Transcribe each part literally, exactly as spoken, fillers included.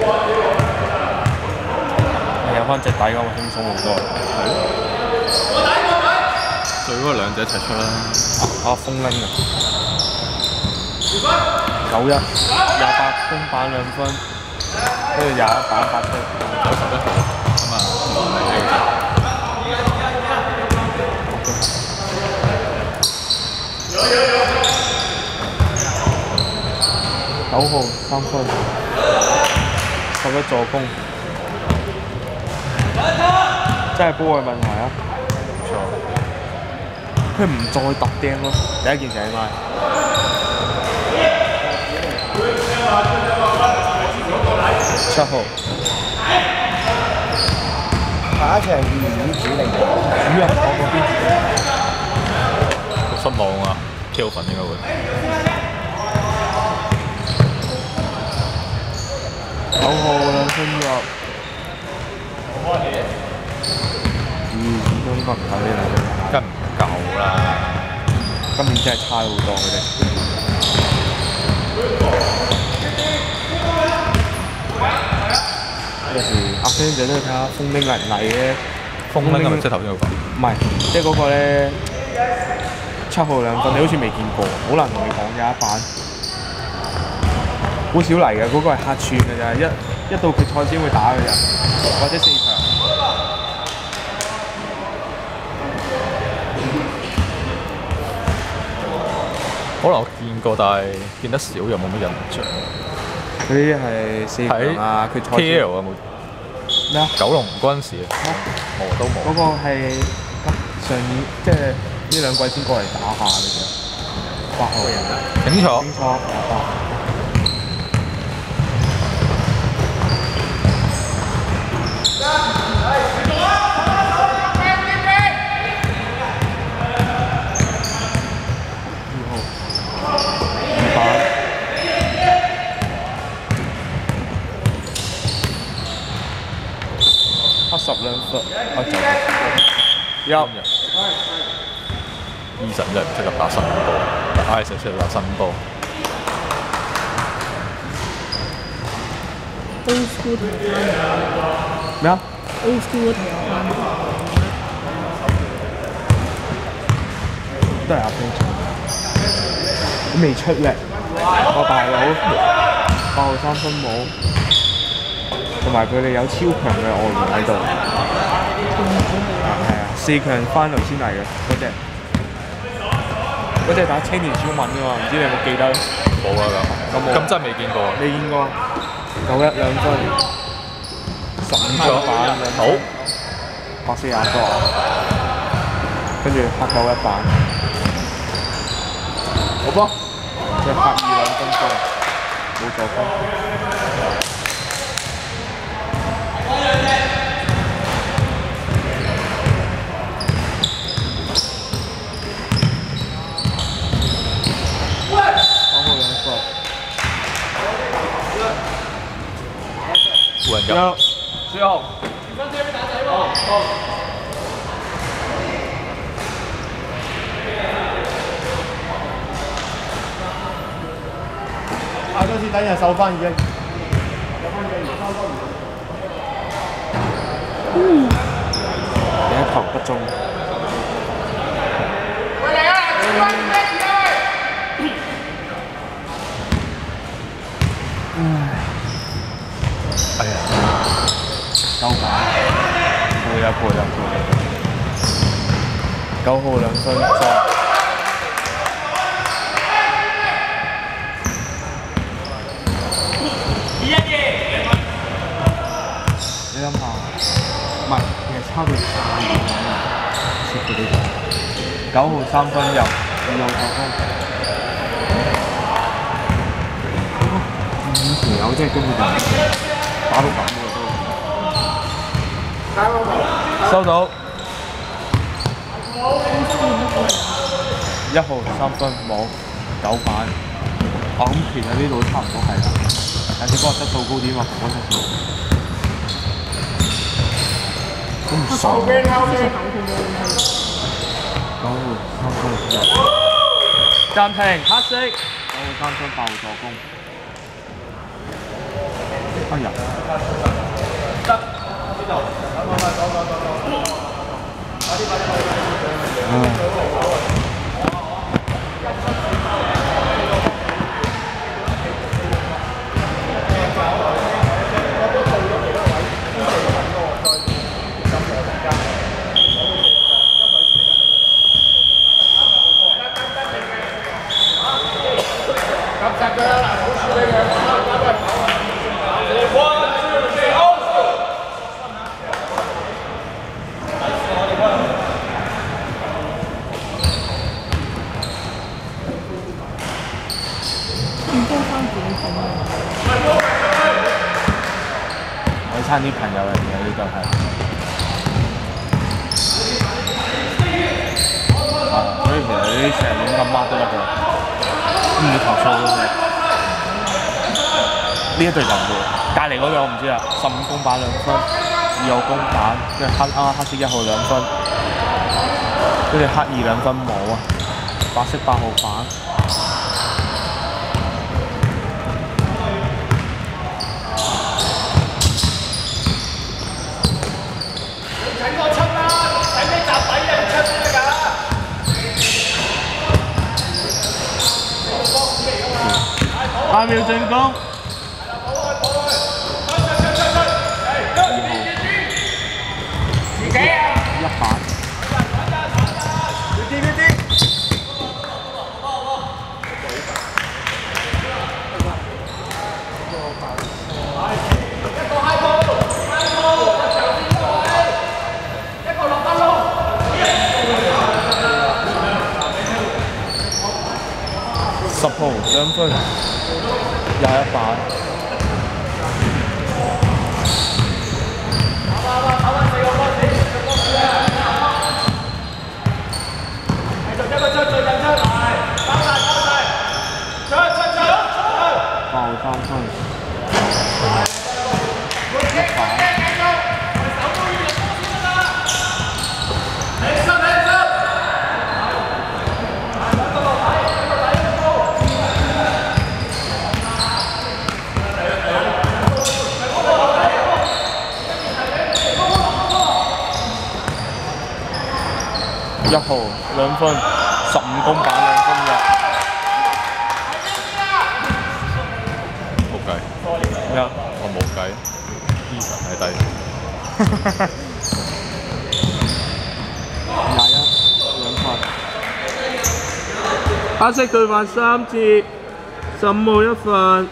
有翻隻底咁輕鬆好多。 係咯。最嗰兩隻一齊出啦。 啊，風鈴啊！九一廿八公板兩分，跟住廿一板八分， 九十一號咁啊， 九號三分，十一助攻，真係波嘅問題啊！ 唔錯。 佢唔再揼釘咯，第一件事係咪？七號。 下一場二五主定主啊，我嗰邊。 失望啊 ，Kelvin 應該會。 九號兩分入。嗯，咁都應該唔夠呢兩隻。 梗唔夠啦！ 今年真係差好多佢哋。有時阿 Fan 仔都要睇下風鈴危唔危嘅。 風鈴係咪即係頭先嗰個？ 唔係，即係嗰個咧七號兩分，你好似未見過，好難同你講嘅一板。好少嚟嘅，嗰、那個係客串嘅咋，一一到決賽先會打嘅咋，或者四強。 可能我見過，但係見得少又冇乜印象。 嗰啲係四強啊，決賽 K L 有冇？ 咩啊？ 九龍嗰陣時冇都冇。 嗰個係上年即係呢兩季先過嚟打下嘅啫。八號人啊， 清楚。 清楚。八。十兩分，我就入醫生真係唔識得打新波，艾神識得打新波。 Old school 台灣咩啊 ？Old school 台灣都係阿 Fan 做，佢未出力，我大佬八號三分冇。同埋佢哋有超強嘅外援喺度，係啊，四強翻嚟先嚟嘅嗰隻，嗰隻打青年小敏㗎嘛，唔知你有冇記得？ 冇啊咁，咁咁真係未見過。 未見過，九一兩分，十五個板兩分， 好， 百四廿個，跟住黑九一板，好波，即係黑二兩分鐘，冇助攻。 湖人入。 最後。下嗰次等人收翻已經。嗯。你一球不中。 哎呀， 九板，配啊配啊配啊！九號兩分再。你諗下，唔係，其實差距太遠啦，蝕佢哋九號三分入，二號助攻。以前有真係跟住就打到咁嘅都。收到。一號三分冇，九板。我諗其實呢度差唔多係啦，但係只不過質素高啲嘛，同嗰質素。都唔爽。九號三分入。暫停，黑色。九號三分爆助攻。 哎呀！ 你多翻幾點啊？ 我差啲朋友嚟嘅呢個係，所以其實呢啲成日亂咁 mark 都得㗎，唔會投訴嘅。呢一隊就唔會，隔離嗰隊我唔知啦，十五公板兩分，二號公板，跟住黑啱啱黑色一號兩分，跟住黑二兩分冇啊，白色八號板。八秒進攻。一板。十號兩分，廿一板。爆三分，一板。一號兩分，十五公板兩分嘅。 冇計。 咩啊？ 我冇計。Eason 喺低。 廿一兩分。 黑色對犯三節，十五號一份。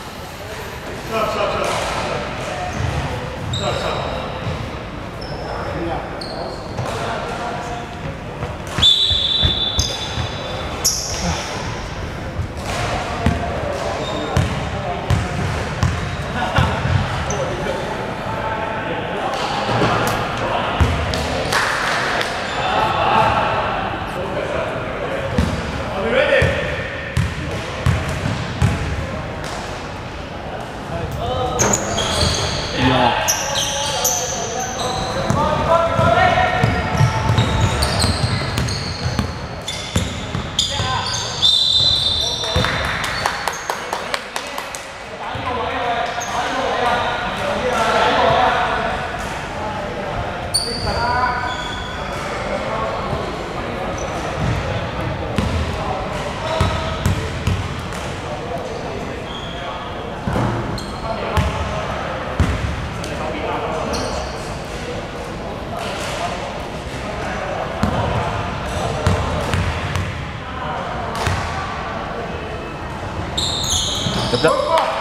入得。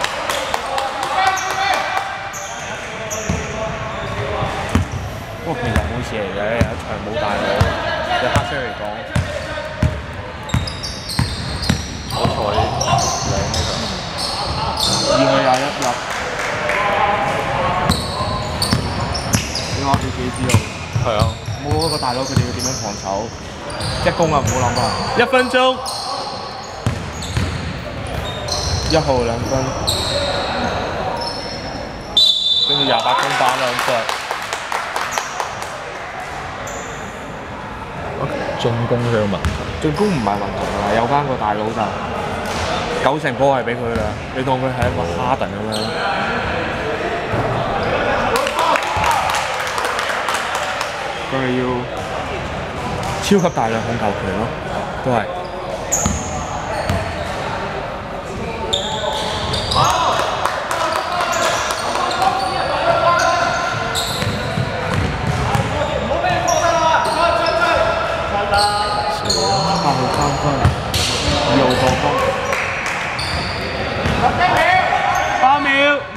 不過其實冇事嚟嘅，一場冇大佬，對黑色嚟講， 好彩靚呢二去廿一入，你話你自己知道。 個。係啊。 冇嗰個大佬佢哋要點樣防守？一攻啊唔好諗啊！一分鐘。一號兩分，跟住廿八公板兩分。 進攻嘅問題， 進攻唔係問題㗎，有翻個大佬就九成波係俾佢啦，你當佢係一個哈登咁樣。 我哋要超級大量控球權咯，都係。八號三分，二號助攻，八秒。